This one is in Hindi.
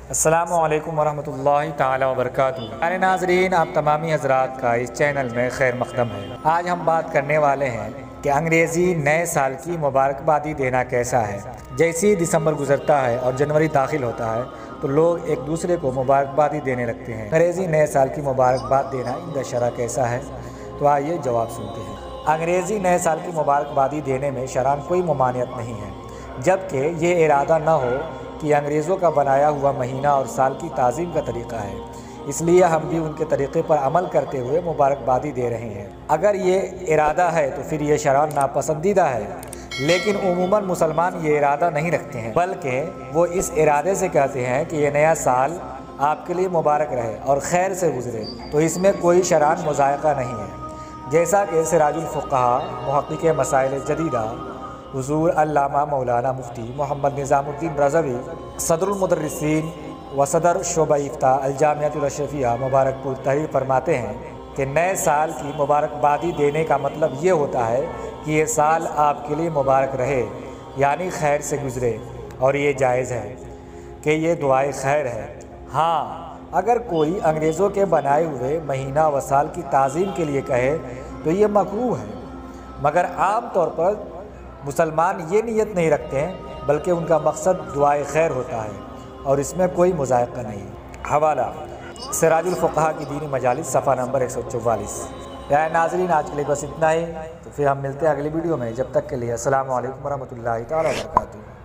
अस्सलामुअलैकुम वरहमतुल्लाहि ताला वबरकातुहू। अरे नाज़रीन, आप तमामी हज़रात का इस चैनल में खैर मक़दम है। आज हम बात करने वाले हैं कि अंग्रेज़ी नए साल की मुबारकबादी देना कैसा है। जैसे ही दिसंबर गुजरता है और जनवरी दाखिल होता है तो लोग एक दूसरे को मुबारकबादी देने लगते हैं। अंग्रेज़ी नए साल की मुबारकबाद देना इंद शरअ कैसा है, तो आइए जवाब सुनते हैं। अंग्रेज़ी नए साल की मुबारकबादी देने में शरअन कोई ममानियत नहीं है, जबकि ये इरादा न हो कि अंग्रेज़ों का बनाया हुआ महीना और साल की ताज़ीम का तरीक़ा है, इसलिए हम भी उनके तरीक़े पर अमल करते हुए मुबारकबादी दे रहे हैं। अगर ये इरादा है तो फिर ये शरअन नापसंदीदा है, लेकिन उमूमन मुसलमान ये इरादा नहीं रखते हैं, बल्कि वो इस इरादे से कहते हैं कि ये नया साल आपके लिए मुबारक रहे और खैर से गुज़रे, तो इसमें कोई शरअन मुज़ायक़ा नहीं है। जैसा कि सिराजुल फ़ुक़हा मुहक़्क़िक़ मसाइल जदीदा हुज़ूर अल्लामा मौलाना मुफ्ती मोहम्मद निज़ामुद्दीन रज़वी सदरुल मुदर्रिसीन व सदर शोबा इफ्ता अल जामिअतुल अशरफिया मुबारकपुर तहरीर फरमाते हैं कि नए साल की मुबारकबादी देने का मतलब ये होता है कि ये साल आपके लिए मुबारक रहे, यानी खैर से गुज़रे, और ये जायज़ है कि ये दुआए खैर है। हाँ, अगर कोई अंग्रेज़ों के बनाए हुए महीना व साल की ताज़ीम के लिए कहे तो ये मकरूह है, मगर आम तौर पर मुसलमान ये नियत नहीं रखते हैं, बल्कि उनका मकसद दुआए खैर होता है और इसमें कोई मुज़ायक़ा नहीं। हवाला सिराजुल फ़ुक़हा की दीनी मजालिस सफ़ा नंबर 144। या नाज़रीन, आज के लिए बस इतना ही, तो फिर हम मिलते हैं अगली वीडियो में। जब तक के लिए अस्सलामु अलैकुम वरहमतुल्लाहि तआला वबरकातुहू।